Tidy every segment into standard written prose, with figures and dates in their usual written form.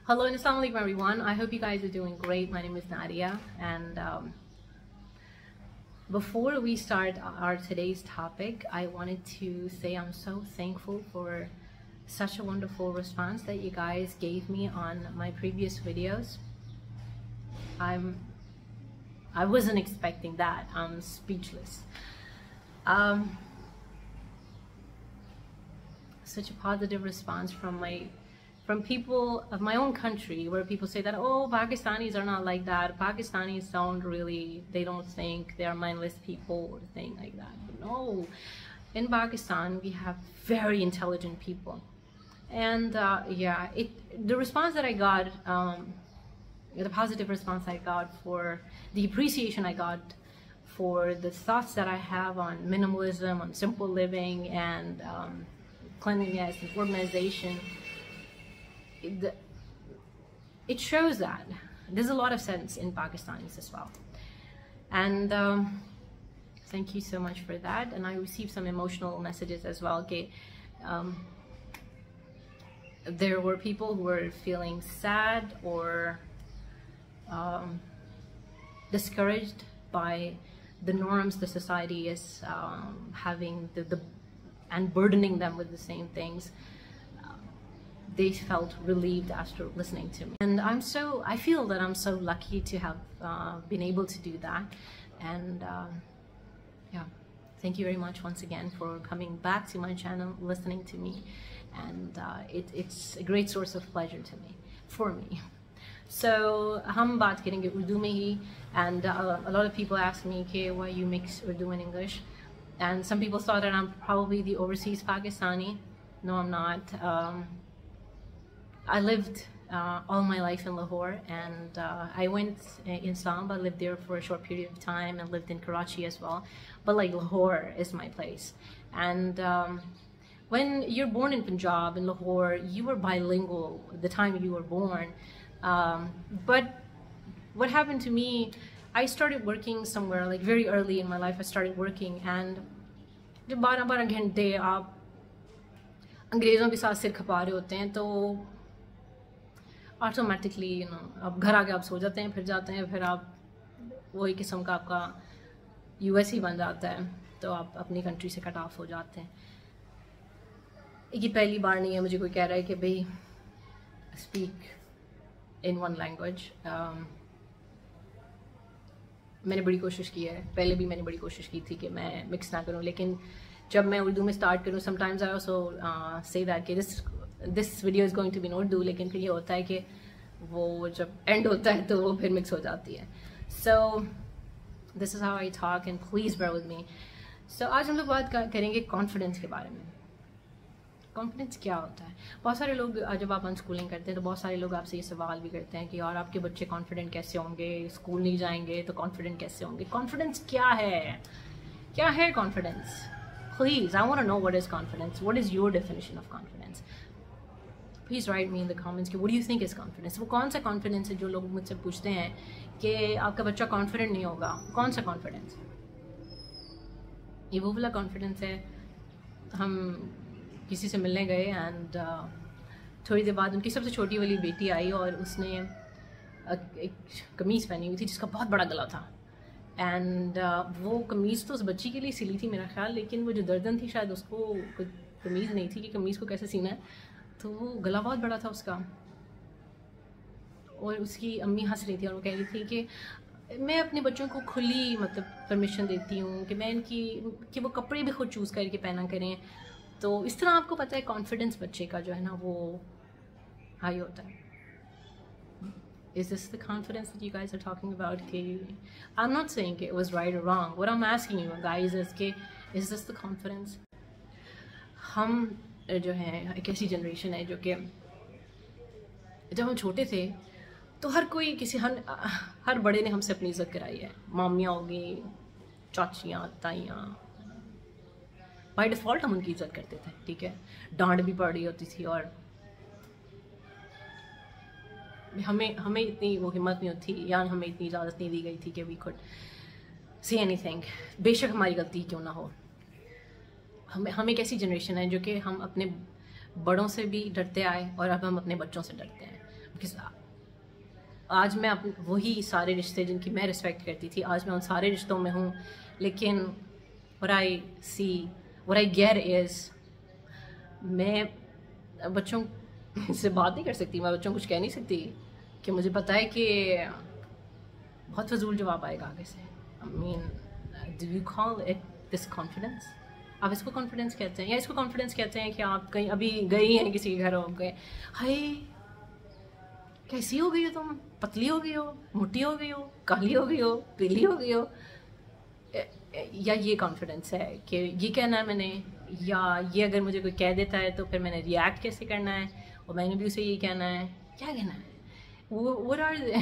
Hello and assalamu alaikum everyone. I hope you guys are doing great. My name is Nadia, and before we start our today's topic, I wanted to say I'm so thankful for such a wonderful response that you guys gave me on my previous videos. I wasn't expecting that. I'm speechless. Such a positive response from people of my own country, where people say that, oh, Pakistanis are not like that. Pakistanis they don't think they're mindless people or thing like that. But no, in Pakistan we have very intelligent people, and the response that I got, the positive response I got, for the appreciation I got for the thoughts that I have on minimalism, on simple living, and cleanliness and organization, it shows that there's a lot of sense in Pakistanis as well. And thank you so much for that. And I received some emotional messages as well. Okay, there were people who were feeling sad or discouraged by the norms the society is having and burdening them with the same things. They felt relieved after listening to me, and I feel that I'm so lucky to have been able to do that. And yeah, thank you very much once again for coming back to my channel, listening to me, and it's a great source of pleasure to me, for me. So हम बात करेंगे उर्दू में ही, and a lot of people ask me, okay, why you mix Urdu and English? And some people thought that I'm probably the overseas Pakistani. No, I'm not. I lived all my life in Lahore, and I went in Islamabad, lived there for a short period of time, and lived in Karachi as well. But like, Lahore is my place. And when you're born in Punjab, in Lahore, you were bilingual at the time you were born. But what happened to me, I started working somewhere like very early in my life. I started working, and जब 12-12 घंटे आप अंग्रेज़ों के साथ सिर खपा रहे होते हैं, तो ऑटोमेटिकली अब घर आके आप सो जाते हैं, फिर जाते हैं, फिर आप वही किस्म का आपका यूएस ही बन जाता है, तो आप अपनी कंट्री से कट ऑफ हो जाते हैं. ये पहली बार नहीं है मुझे कोई कह रहा है कि भाई स्पीक इन वन लैंग्वेज. मैंने बड़ी कोशिश की है, पहले भी मैंने बड़ी कोशिश की थी कि मैं मिक्स ना करूं, लेकिन जब मैं उर्दू में स्टार्ट करूं, sometimes I also say that कि this video is going to be in Urdu, लेकिन फिर ये होता है कि वो जब एंड होता है तो वो फिर मिक्स हो जाती है. So this is how I talk, and please bear with me. So आज हम लोग बात करेंगे कॉन्फिडेंस के बारे में. कॉन्फिडेंस क्या होता है? बहुत सारे लोग, जब आप अनस्कूलिंग करते हैं तो बहुत सारे लोग आपसे ये सवाल भी करते हैं कि यार आपके बच्चे कॉन्फिडेंट कैसे होंगे, स्कूल नहीं जाएंगे तो कॉन्फिडेंट कैसे होंगे. कॉन्फिडेंस क्या है? क्या है confidence? Please, I want to know what is confidence. What is your definition of confidence? Please write me in the comments कि what do you think is confidence. वो कौन सा कॉन्फिडेंस है जो लोग मुझसे पूछते हैं कि आपका बच्चा कॉन्फिडेंट नहीं होगा? कौन सा कॉन्फिडेंस? ये वो वाला कॉन्फिडेंस है, हम किसी से मिलने गए, एंड थोड़ी देर बाद उनकी सबसे छोटी वाली बेटी आई और उसने एक कमीज़ पहनी हुई थी जिसका बहुत बड़ा गला था. एंड वो कमीज़ तो उस बच्ची के लिए सिली थी मेरा ख्याल, लेकिन वो जो दर्जन थी शायद उसको कोई कमीज़ नहीं थी कि कमीज़ को कैसे सीना है, तो वो गला बहुत बड़ा था उसका. और उसकी अम्मी हंस रही थी और वो कह रही थी कि मैं अपने बच्चों को खुली परमिशन देती हूँ कि वो कपड़े भी खुद चूज़ करके पहना करें. तो इस तरह आपको पता है कॉन्फिडेंस बच्चे का जो है ना वो हाई होता है. Is this the confidence that you guys are talking about? I'm not saying it was right or wrong. What I'm asking you guys is this the confidence? हम जो है एक ऐसी जनरेशन है जो कि जब हम छोटे थे तो हर कोई हर बड़े ने हमसे अपनी इज्जत कराई है. मामियाँ होगी, चाचियाँ, ताइयाँ, बाय डिफ़ॉल्ट हम उनकी इज्जत करते थे. ठीक है, डांट भी पड़ रही होती थी, और हमें इतनी वो हिम्मत नहीं होती, या हमें इतनी इजाज़त नहीं दी गई थी कि वी कुड से एनीथिंग, बेशक हमारी गलती क्यों ना हो. हम एक ऐसी जनरेशन है जो कि हम अपने बड़ों से भी डरते आए और अब हम अपने बच्चों से डरते हैं. बिकॉज आज मैं वही सारे रिश्ते जिनकी मैं रिस्पेक्ट करती थी, आज मैं उन सारे रिश्तों में हूँ, लेकिन what I see, what I get is, मैं बच्चों से बात नहीं कर सकती, मैं बच्चों को कुछ कह नहीं सकती, कि मुझे पता है कि बहुत फजूल जवाब आएगा आगे से। I mean, do you call it this confidence? आप इसको कॉन्फिडेंस कहते हैं, या इसको कॉन्फिडेंस कहते हैं कि आप कहीं अभी गई हैं किसी के घर, आप गए, हाय कैसी हो गई हो तुम, पतली हो गई हो, मोटी हो गई हो, काली हो गई हो, पीली हो गई हो, या ये कॉन्फिडेंस है कि ये कहना है मैंने, या ये अगर मुझे कोई कह देता है तो फिर मैंने रिएक्ट कैसे करना है, और मैंने भी उसे ये कहना है, क्या कहना है? वो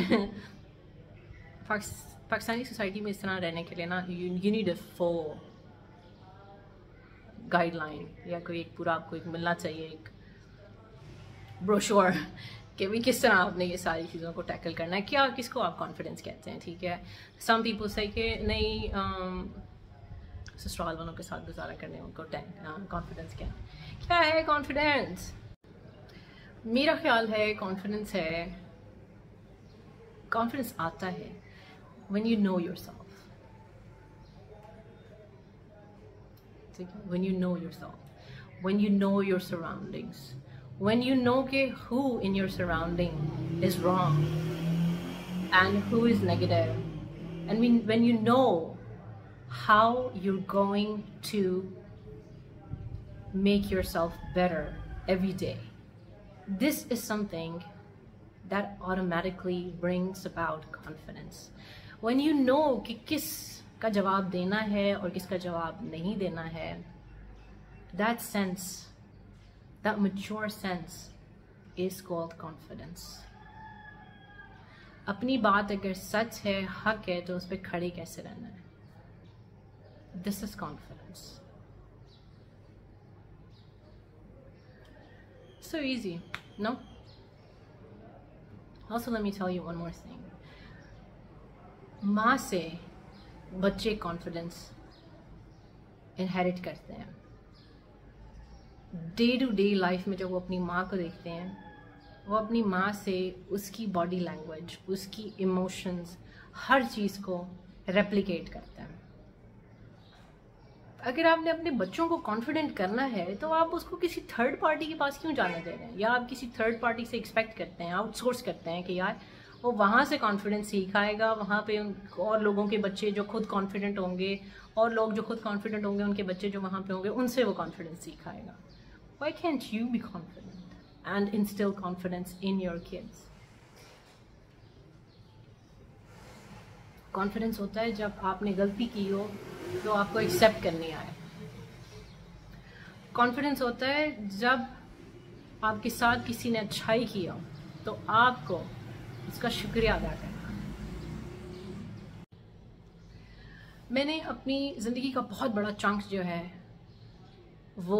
पाकिस्तानी सोसाइटी में इस तरह रहने के लिए ना, you need a full guideline, या कोई एक पूरा आपको एक मिलना चाहिए, एक ब्रोशोर कि भी किस तरह आपने ये सारी चीज़ों को टैकल करना है, क्या किसको आप कॉन्फिडेंस कहते हैं, ठीक है। सम पीपल से कि नहीं ससुराल वालों के साथ गुजारा करने उनको कॉन्फिडेंस क्या है कॉन्फिडेंस? मेरा ख्याल है कॉन्फिडेंस आता है when you know yourself, ठीक है, when you know yourself, when you know your surroundings, when you know कि who in your surrounding is wrong and who is negative, and when you know how you're going to make yourself better every day, this is something that automatically brings about confidence. When you know कि किस का जवाब देना है और किसका जवाब नहीं देना है, that sense, that mature sense is called confidence. अपनी बात अगर सच है, हक है, तो उस पर खड़े कैसे रहना है, this is confidence. So easy, no? Also, let me tell you one more thing. माँ से बच्चे कॉन्फिडेंस इनहेरिट करते हैं। डे टू डे लाइफ में जब वो अपनी माँ को देखते हैं, वो अपनी माँ से उसकी बॉडी लैंग्वेज, उसकी इमोशंस, हर चीज़ को रेप्लिकेट करते हैं। अगर आपने अपने बच्चों को कॉन्फिडेंट करना है तो आप उसको किसी थर्ड पार्टी के पास क्यों जाने दे रहे हैं, या आप किसी थर्ड पार्टी से एक्सपेक्ट करते हैं, आउटसोर्स करते हैं कि यार वो वहाँ से कॉन्फिडेंस सीख आएगा, वहाँ पे और लोगों के बच्चे जो खुद कॉन्फिडेंट होंगे, और लोग जो खुद कॉन्फिडेंट होंगे उनके बच्चे जो वहाँ पे होंगे, उनसे वो कॉन्फिडेंस सीख आएगा। Why can't you be confident and instill confidence in your kids? Confidence होता है जब आपने गलती की हो तो आपको एक्सेप्ट करनी आए। कॉन्फिडेंस होता है जब आपके साथ किसी ने अच्छाई की हो तो आपको उसका शुक्रिया अदा करना। मैंने अपनी ज़िंदगी का बहुत बड़ा चंक जो है वो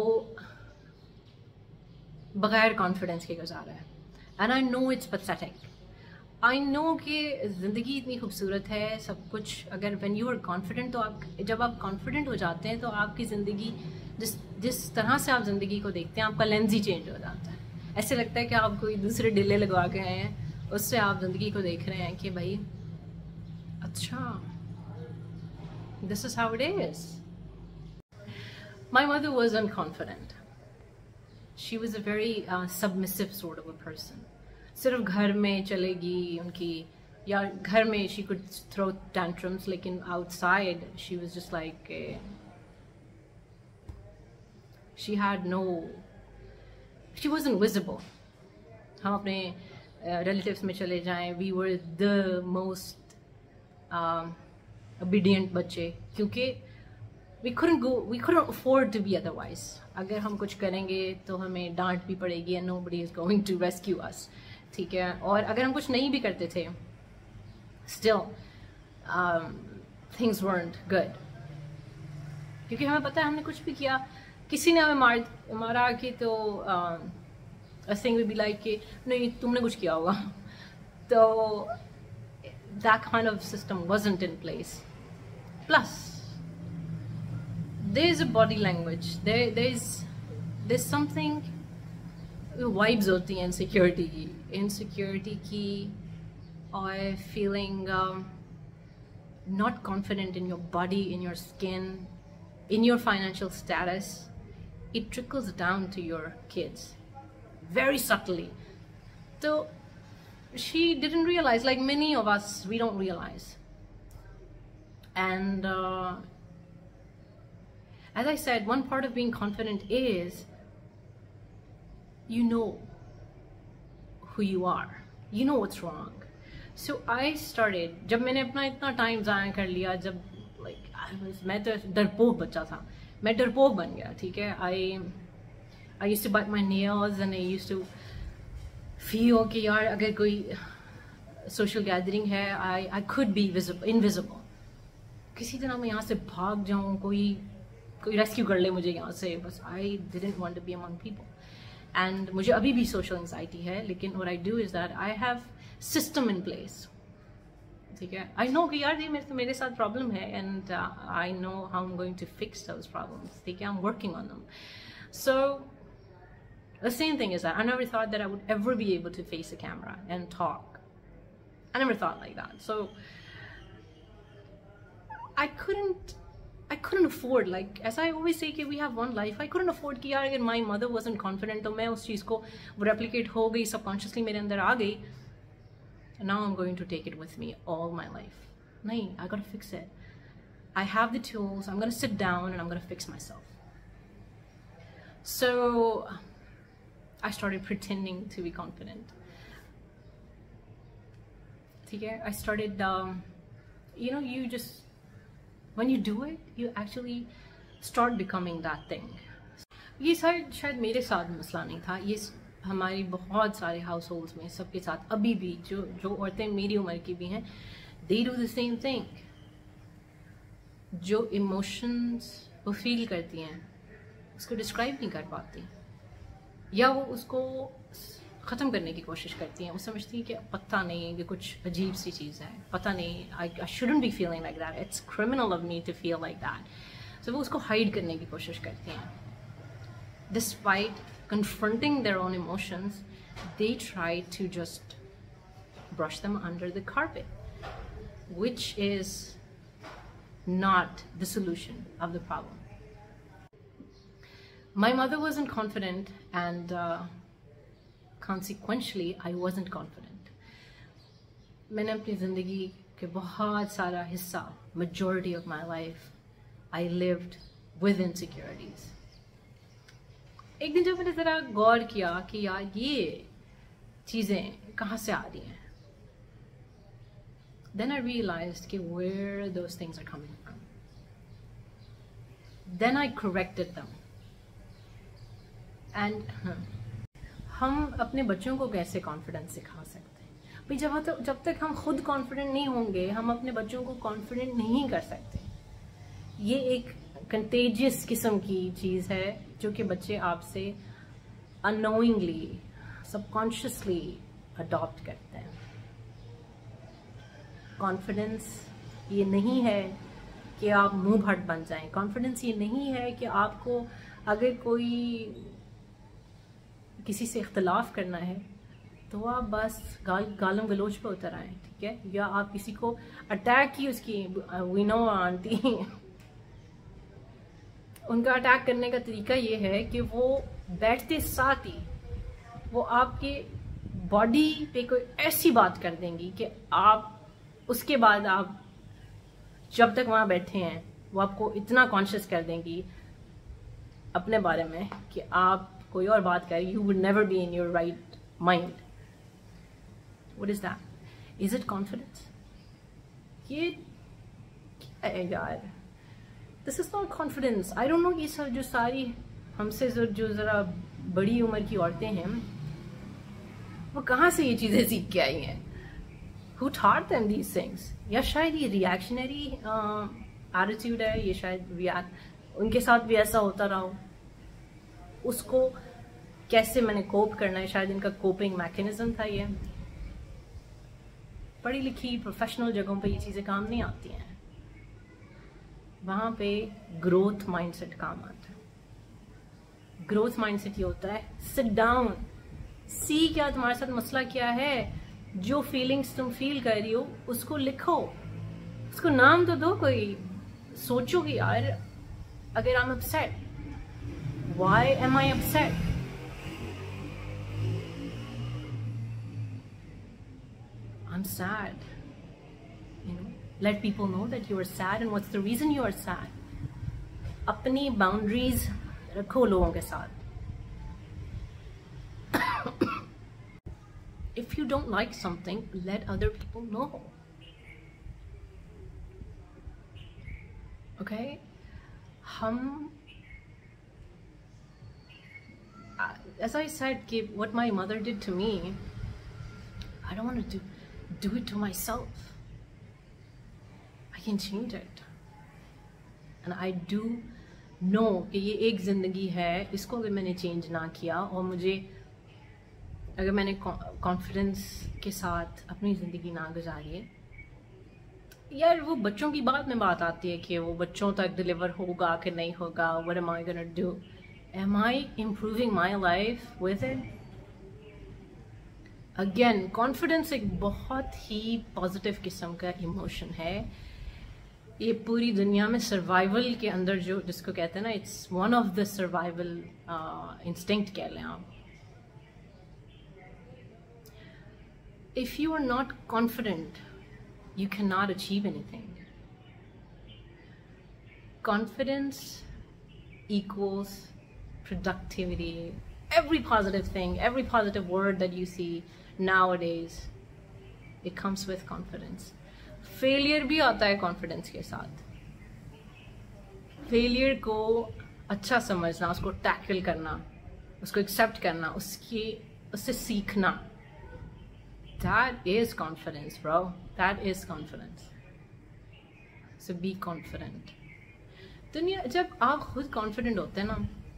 बगैर कॉन्फिडेंस के गुजारा है, and I know it's pathetic. I know कि ज़िंदगी इतनी खूबसूरत है, सब कुछ, अगर व्हेन यू आर कॉन्फिडेंट, तो आप जब आप कॉन्फिडेंट हो जाते हैं तो आपकी ज़िंदगी जिस तरह से आप ज़िंदगी को देखते हैं, आपका लेंस ही चेंज हो जाता है। ऐसे लगता है कि आप कोई दूसरे डिले लगवा के आए हैं, उससे आप ज़िंदगी को देख रहे हैं कि भाई अच्छा, this is how it is. My mother was unconfident, she was a very submissive sort of a person. सिर्फ घर में चलेगी उनकी, या घर में शी कुड थ्रो टैंट्रम्स, लेकिन outside she was just like she had no, she wasn't visible. हम अपने रिलेटिव्स में चले जाएं, we were the most obedient बच्चे, क्योंकि we couldn't afford to be otherwise. अगर हम कुछ करेंगे तो हमें डांट भी पड़ेगी, and nobody is going to rescue us, ठीक है। और अगर हम कुछ नहीं भी करते थे, still things weren't good, क्योंकि हमें पता है हमने कुछ भी किया, किसी ने हमें मारा कि तो I think we'd be like कि नहीं तुमने कुछ किया होगा, तो that kind of system wasn't in place. Plus there is a body language, there's something, vibes होती हैं सिक्योरिटी की, insecurity की or feeling not confident in your body, in your skin, in your financial status, it trickles down to your kids very subtly. So she didn't realize, like many of us, we don't realize. And as I said, one part of being confident is you know who you are, you know what's wrong. So I started, जब मैंने अपना इतना time ज़ाया कर लिया, जब मैं तो डरपोक बच्चा था, मैं डरपोक बन गया, ठीक है. I used to bite my nails and I used to feel कि यार अगर कोई social gathering है, I could be invisible. किसी तरह मैं यहाँ से भाग जाऊँ, कोई रेस्क्यू कर ले मुझे यहाँ से, बस. I didn't want to be among people. And मुझे अभी भी social anxiety है, लेकिन what I do is that I have system in place. ठीक है. I know कि यार ये मेरे साथ problem है, and I know how I'm going to fix those problems. ठीक है. I'm working on them. So the same thing is that I never thought that I would ever be able to face a camera and talk. I never thought like that. So I couldn't afford, like as I always say कि we have one life. I couldn't afford कि यार अगर my mother wasn't confident तो मैं उस चीज़ को replicate हो गई, subconsciously मेरे अंदर आ गई, and now I'm going to take it with me all my life. नहीं, I gotta fix it. I have the tools. I'm gonna sit down and I'm gonna fix myself. So I started pretending to be confident. ठीक है. I started, you just, when you do it, you actually start becoming that thing. ये शायद मेरे साथ मसला नहीं था, ये हमारी बहुत सारे हाउस होल्ड्स में सबके साथ अभी भी जो औरतें मेरी उम्र की भी हैं, they do the same thing. जो इमोशंस वो फील करती हैं उसको डिस्क्राइब नहीं कर पाती, या वो उसको ख़त्म करने की कोशिश करती हैं. वो समझती हैं कि पता नहीं, कि कुछ अजीब सी चीज़ है, पता नहीं, I shouldn't be feeling like that, it's criminal of me to feel like that. So वो उसको हाइड करने की कोशिश करती हैं. Despite confronting their own emotions, they try to just brush them under the carpet, which is not the solution of the problem. My mother wasn't confident, and consequently I wasn't confident. मैंने अपनी ज़िंदगी के बहुत सारा हिस्सा, majority of my life, I lived with insecurities. एक दिन जब मैंने ज़रा गौर किया कि यार ये चीज़ें कहाँ से आ रही हैं, then I realized कि where those things are coming from. Then I corrected them. And हम अपने बच्चों को कैसे कॉन्फिडेंस सिखा सकते हैं भाई? जब तक हम खुद कॉन्फिडेंट नहीं होंगे, हम अपने बच्चों को कॉन्फिडेंट नहीं कर सकते. ये एक कंटेजियस किस्म की चीज़ है जो कि बच्चे आपसे अननोइंगली, सबकॉन्शियसली अडॉप्ट करते हैं. कॉन्फिडेंस ये नहीं है कि आप मुंह भट बन जाएं. कॉन्फिडेंस ये नहीं है कि आपको अगर कोई किसी से इख्तलाफ करना है तो आप बस गालम गलोच पे उतर आए, ठीक है, या आप किसी को अटैक की, उसकी वी नो आंटी उनका अटैक करने का तरीका ये है कि वो बैठते साथ ही वो आपके बॉडी पे कोई ऐसी बात कर देंगी कि आप उसके बाद आप जब तक वहां बैठे हैं वो आपको इतना कॉन्शियस कर देंगी अपने बारे में कि आप कोई और बात करें, you would never be in your right mind. What is that? Is it confidence? ये क्या है यार? This is not confidence. I don't know ये सब जो सारी हमसे जो ज़रा बड़ी उम्र की औरतें हैं वो कहाँ से ये चीज़ें सीख के आई हैं? Who taught them these things? या शायद ये reactionary attitude है, ये शायद उनके साथ भी ऐसा होता रहा हो. उसको कैसे मैंने कोप करना है, शायद इनका कोपिंग मैकेनिज्म था. ये पढ़ी लिखी प्रोफेशनल जगहों पे ये चीज़ें काम नहीं आती हैं. वहाँ पे ग्रोथ माइंडसेट काम आता है. ग्रोथ माइंडसेट ये होता है, सिट डाउन, सी क्या तुम्हारे साथ मसला क्या है, जो फीलिंग्स तुम फील कर रही हो उसको लिखो, उसको नाम तो दो, कोई सोचो कि यार अगर I am upset, why am I upset, I am sad, you know, let people know that you are sad and what's the reason you are sad. अपनी बाउंड्रीज रखो लोगों के साथ. If you don't like something, let other people know. Okay? As I said, what my mother did to me, I don't want to do it to myself. I can change it. And I do know कि ये एक ज़िंदगी है, इसको अगर मैंने change ना किया और मुझे अगर मैंने कॉन्फिडेंस के साथ अपनी ज़िंदगी ना गुजारी, यार वो बच्चों की बात आती है कि वो बच्चों तक डिलीवर होगा कि नहीं होगा. What am I gonna do? Am I improving my life with it? Again, confidence एक बहुत ही पॉजिटिव किस्म का इमोशन है. ये पूरी दुनिया में सर्वाइवल के अंदर जो जिसको कहते हैं ना, it's one of the survival instinct कह लें आप. If you are not confident you can not achieve anything. Confidence equals productivity. Every positive thing, every positive word that you see nowadays, it comes with confidence. Failure भी आता है confidence के साथ. Failure को अच्छा समझना, उसको टैकल करना, उसको एक्सेप्ट करना, उससे सीखना, that is confidence bro, that is confidence. So be confident. दुनिया, जब आप खुद कॉन्फिडेंट होते हैं ना,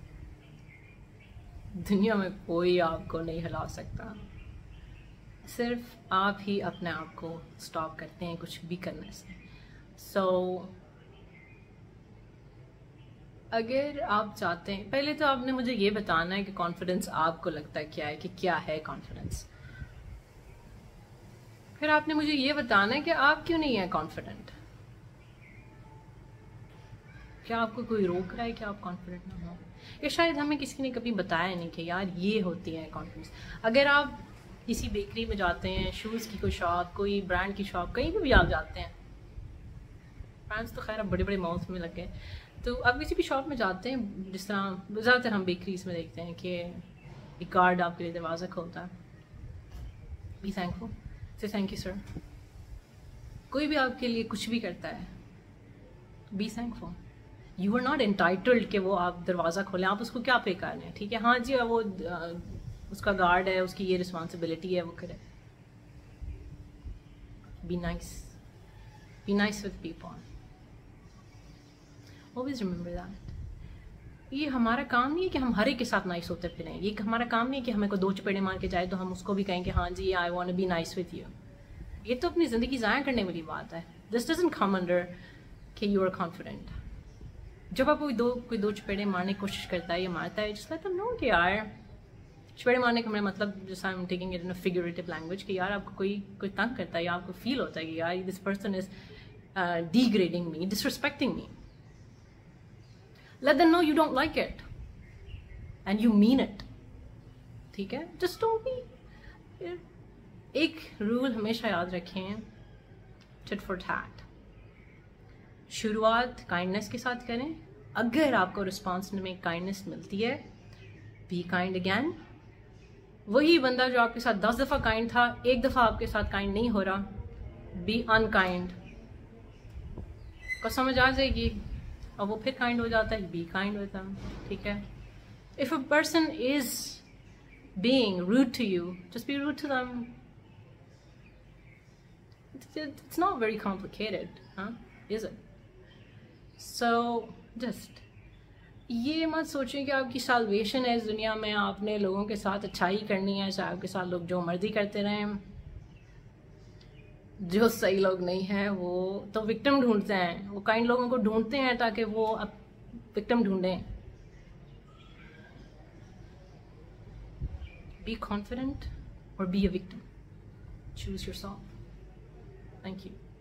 दुनिया में कोई आपको नहीं हिला सकता. सिर्फ आप ही अपने आप को स्टॉप करते हैं कुछ भी करने से. सो अगर आप चाहते हैं, पहले तो आपने मुझे ये बताना है कि कॉन्फिडेंस आपको लगता है क्या है, कि क्या है कॉन्फिडेंस. फिर आपने मुझे ये बताना है कि आप क्यों नहीं है कॉन्फिडेंट. क्या आपको कोई रोक रहा है कि आप कॉन्फिडेंट ना हो, या शायद हमें किसी ने कभी बताया नहीं कि यार ये होती है कॉन्फिडेंस. अगर आप किसी बेकरी में जाते हैं, शूज़ की कोई शॉप, कोई ब्रांड की शॉप, कहीं भी आप जाते हैं, ब्रांड्स तो खैर अब बड़े बड़े मॉल्स में लग गए, तो आप किसी भी शॉप में जाते हैं, जिस तरह ज़्यादातर हम बेकरीज में देखते हैं कि एक गार्ड आपके लिए दरवाज़ा खोलता है. Be thankful, say thank you sir. कोई भी आपके लिए कुछ भी करता है, be thankful. You are not entitled कि वो आप दरवाज़ा खोलें, आप उसको क्या पे कर रहे हैं. ठीक है, हाँ जी, वो उसका गार्ड है, उसकी ये रिस्पॉन्सिबिलिटी है, वो करे. Be nice with people. Always remember that. ये हमारा काम नहीं है कि हम हर एक के साथ नाइस होते फिरें. ये हमारा काम नहीं है कि हमें को दो चपेड़े मार के जाए तो हम उसको भी कहें कि हाँ जी I want to be nice with you. ये तो अपनी ज़िंदगी ज़ाया करने वाली बात है. दिस डजंट कम अंडर कि यू आर कॉन्फिडेंट. जब आप कोई दो चपेड़े मारने की कोशिश करता है या मारता है, जस्ट लेट देम नो कि यार, चपेड़े मारने का मेरा मतलब, जैसा I am taking it in a figurative language, कि यार आपको कोई तंग करता है या आपको फील होता है कि यार this person is degrading me, disrespecting me. Let them know you don't like it and you mean it. ठीक है, जस्ट डोंट बी. एक रूल हमेशा याद रखें, टिट फॉर टैट. शुरुआत काइंडनेस के साथ करें. अगर आपको रिस्पॉन्स में काइंडनेस मिलती है, बी काइंड अगैन. वही बंदा जो आपके साथ 10 दफ़ा काइंड था, एक दफ़ा आपके साथ काइंड नहीं हो रहा, बी अनकाइंड. को समझ आ जाएगी, और वो फिर काइंड हो जाता है, बी काइंड होता है. ठीक है. If a person is being rude to you, just be rude to them. It's not very complicated, huh? Is it? So just ये मत सोचें कि आपकी साल्वेशन है इस दुनिया में, आपने लोगों के साथ अच्छाई करनी है, चाहे आपके साथ लोग जो मर्जी करते रहें. जो सही लोग नहीं हैं वो तो विक्टिम ढूंढते हैं, वो काइंड लोगों को ढूंढते हैं ताकि वो अब विक्टिम ढूंढें. be confident or be a victim. Choose yourself. Thank you.